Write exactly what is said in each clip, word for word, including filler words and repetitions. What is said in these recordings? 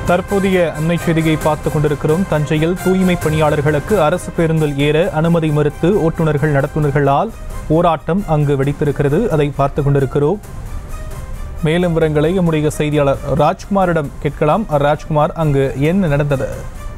தற்போதைய அண்மை செய்தியை பார்த்துக் கொண்டிருக்கிறோம். தஞ்சையில் தூய்மை பணியாளர்களுக்கு அரசு பேருந்தில் ஏற அனுமதி மறுத்து ஓட்டுநர்கள் நடத்துனர்களால் போராட்டம் அங்கு வெடித்திருக்கிறது. அதை பார்த்துக் கொண்டிருக்கிறோம். மேலும் விவரங்களை நம்முடைய செய்தியாளர் ராஜ்குமாரிடம் கேட்கலாம். ராஜ்குமார், அங்கு என்ன நடந்தது?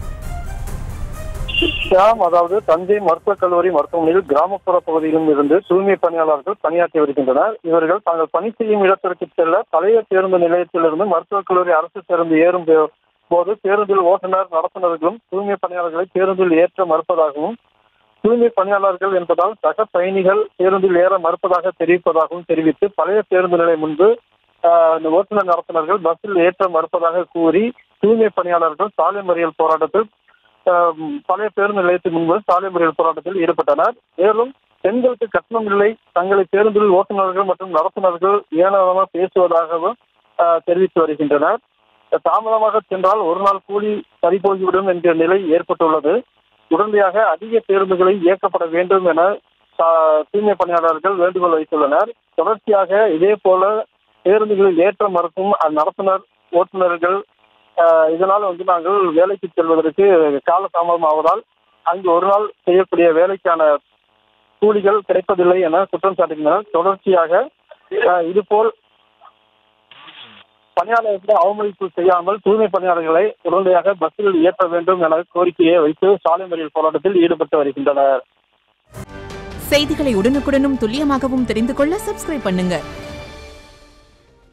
அதாவது தஞ்சை மருத்துவக் கல்லூரி மருத்துவமனையில் கிராமப்புற பகுதியிலும் இருந்து தூய்மை பணியாளர்கள் பணியாற்றி வருகின்றனர். இவர்கள் தாங்கள் பணி செய்யும் இடத்திற்கு செல்ல பழைய பேருந்து நிலையத்திலிருந்து மருத்துவக் கல்லூரி அரசு பேருந்து ஏறும் போது பேருந்தில் ஓட்டுநர் நடத்துனர்களும் தூய்மை பணியாளர்களை பேருந்தில் ஏற்ற மறுப்பதாகவும், தூய்மை பணியாளர்கள் என்பதால் சக பயணிகள் பேருந்தில் ஏற மறுப்பதாக தெரிவிப்பதாகவும் தெரிவித்து பழைய பேருந்து நிலையம் முன்பு இந்த ஓட்டுநர் நடத்துனர்கள் பஸ்ஸில் ஏற்ற மறுப்பதாக கூறி தூய்மை பணியாளர்கள் சாலை மறியல் போராட்டத்தில் பழைய பேருந்து நிலையத்தின் முன்பு சாலை மறியல் போராட்டத்தில் ஈடுபட்டனர். மேலும் பெண்களுக்கு கட்டணம் இல்லை, தங்களை பேருந்தில் ஓட்டுநர்கள் மற்றும் நடத்துனர்கள் ஏனமாக பேசுவதாகவும் தெரிவித்து வருகின்றனர். தாமதமாக சென்றால் ஒரு நாள் கூலி பறிபோகிவிடும் என்ற நிலை ஏற்பட்டுள்ளது. உடனடியாக அதிக பேருந்துகளை இயக்கப்பட வேண்டும் என தூய்மை பணியாளர்கள் வேண்டுகோள் வைத்துள்ளனர். தொடர்ச்சியாக இதே போல பேருந்துகளில் ஏற்ற மறுக்கும் நடத்துனர் ஓட்டுநர்கள் இதனால் வந்து நாங்கள் வேலைக்கு செல்வதற்கு கால தாமதம் ஆவதால் அங்கு ஒரு நாள் செய்யக்கூடிய வேலைக்கான கூலிகள் கிடைப்பதில்லை என குற்றம் சாட்டுகின்றனர். தொடர்ச்சியாக இதுபோல் பணியாளர்களை அவமதிப்பு செய்யாமல் தூய்மை பணியாளர்களை உடனடியாக பஸ்ஸில் ஏற்ற வேண்டும் என கோரிக்கையை வைத்து சாலை மறியல் போராட்டத்தில் ஈடுபட்டு வருகின்றனர். செய்திகளை உடனுக்குடனும் துல்லியமாகவும் தெரிந்து கொள்ள சப்ஸ்கிரைப் பண்ணுங்க.